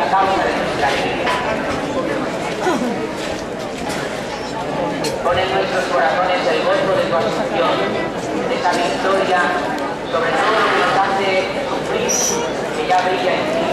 causa de nuestra alegría. Pon en nuestros corazones el gozo de tu asunción, esa victoria sobre todo lo que nos hace sufrir, que ya brilla en ti.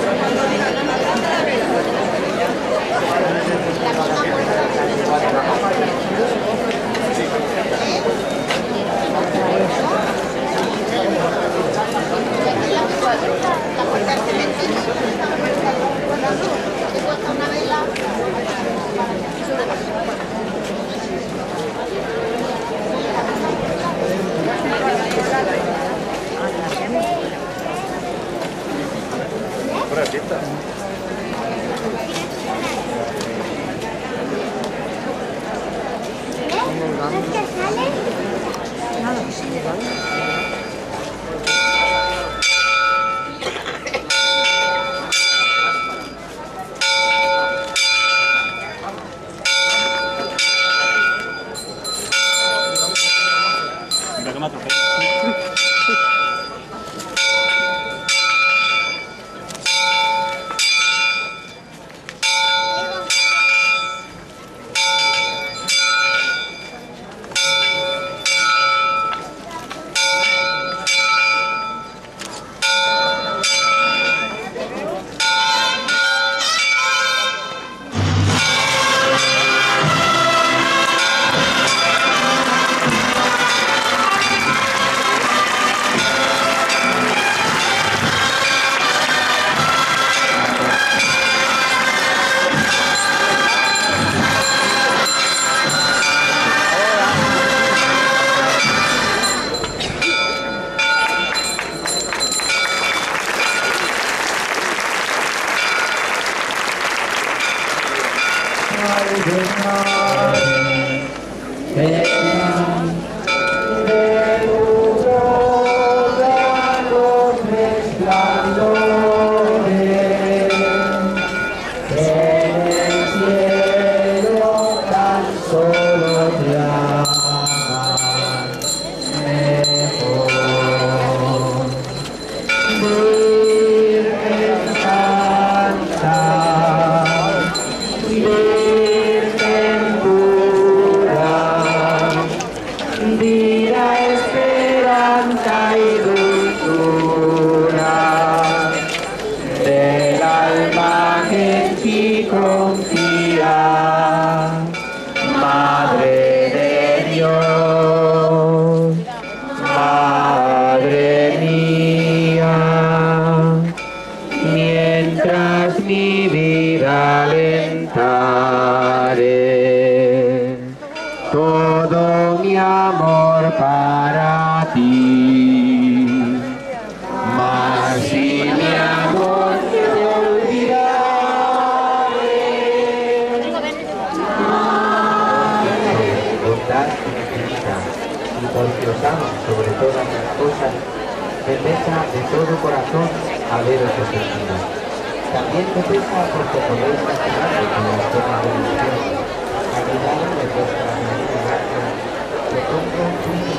Porque os amo sobre todas las cosas, me pesa de todo corazón haberos ofendido. También me pesa porque podéis lastimarme con las penas de misión. Ayudadme de vuestra bendita gracia, que pongo un fin.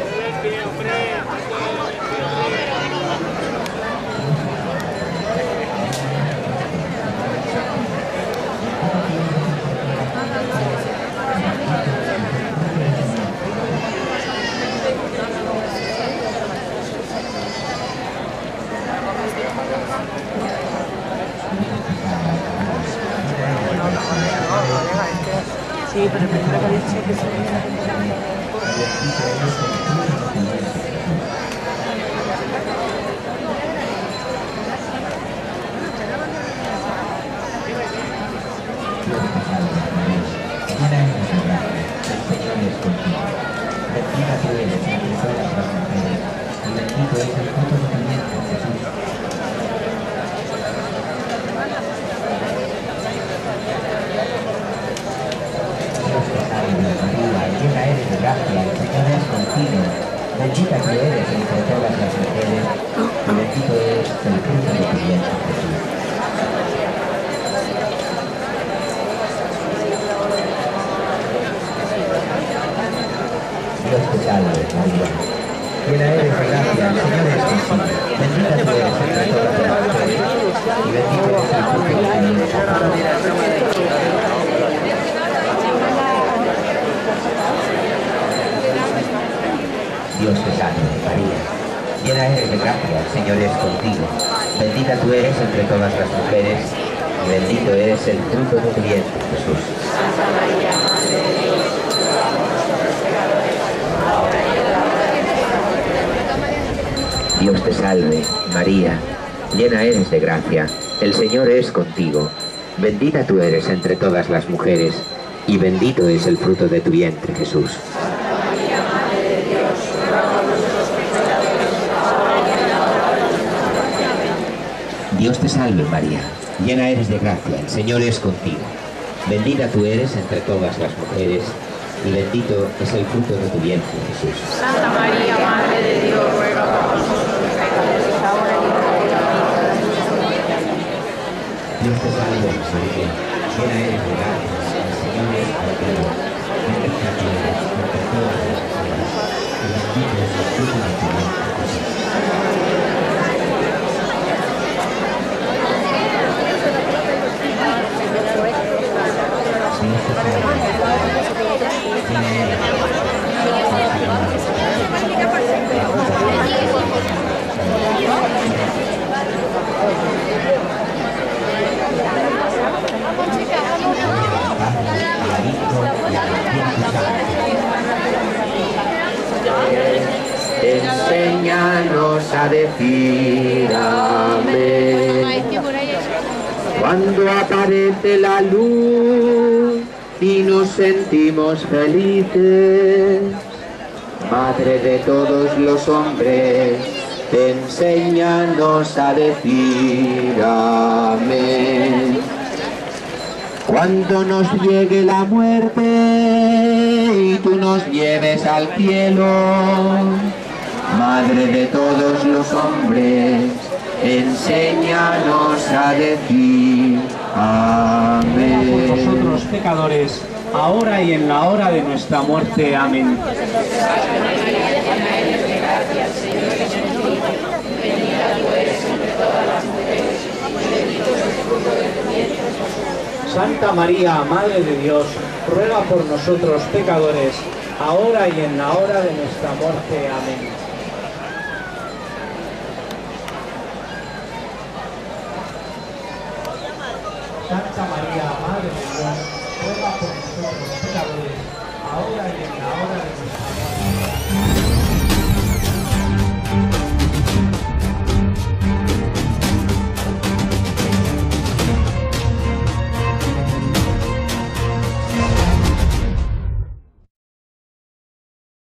Sí, pero primero que ha dicho que se Bendita que eres entre todas las mujeres, y bendito es el fruto de tu vientre, Jesús. Dios te salve, María. Llena eres de gracia, el Señor es contigo. Bendita que eres entre todas las mujeres, y bendito es el fruto llena eres de gracia, el Señor es contigo. Bendita tú eres entre todas las mujeres, y bendito es el fruto de tu vientre, Jesús. Santa María, Madre de Dios, ruega por nosotros pecadores, ahora y en la hora de nuestra muerte. Dios te salve, María, llena eres de gracia, el Señor es contigo. Bendita tú eres entre todas las mujeres, y bendito es el fruto de tu vientre, Jesús. Santa María, Madre de Dios, ruega por nosotros pecadores, ahora y en la hora de nuestra muerte. Amén. Dios te salve, María, llena eres de gracia, el Señor es contigo. Bendita tú eres entre todas las mujeres, y bendito es el fruto de tu vientre, Jesús. Santa María, Madre de Dios, ruega por nosotros pecadores, ahora y en la hora de nuestra muerte. Amén. Dios te salve, María, llena eres de gracia, el Señor es contigo. Bendita tú eres entre todas las mujeres, y bendito es el fruto de tu vientre, Jesús. Enséñanos a decir amén. Cuando aparece la luz y nos sentimos felices, Madre de todos los hombres, enséñanos a decir amén. Cuando nos llegue la muerte y tú nos lleves al cielo, Madre de todos los hombres, enséñanos a decir amén. Por nosotros pecadores, ahora y en la hora de nuestra muerte. Amén. Santa María, Madre de Dios, ruega por nosotros pecadores, ahora y en la hora de nuestra muerte. Amén. Santa María, Madre de Dios, ruega por nosotros pecadores, ahora y en la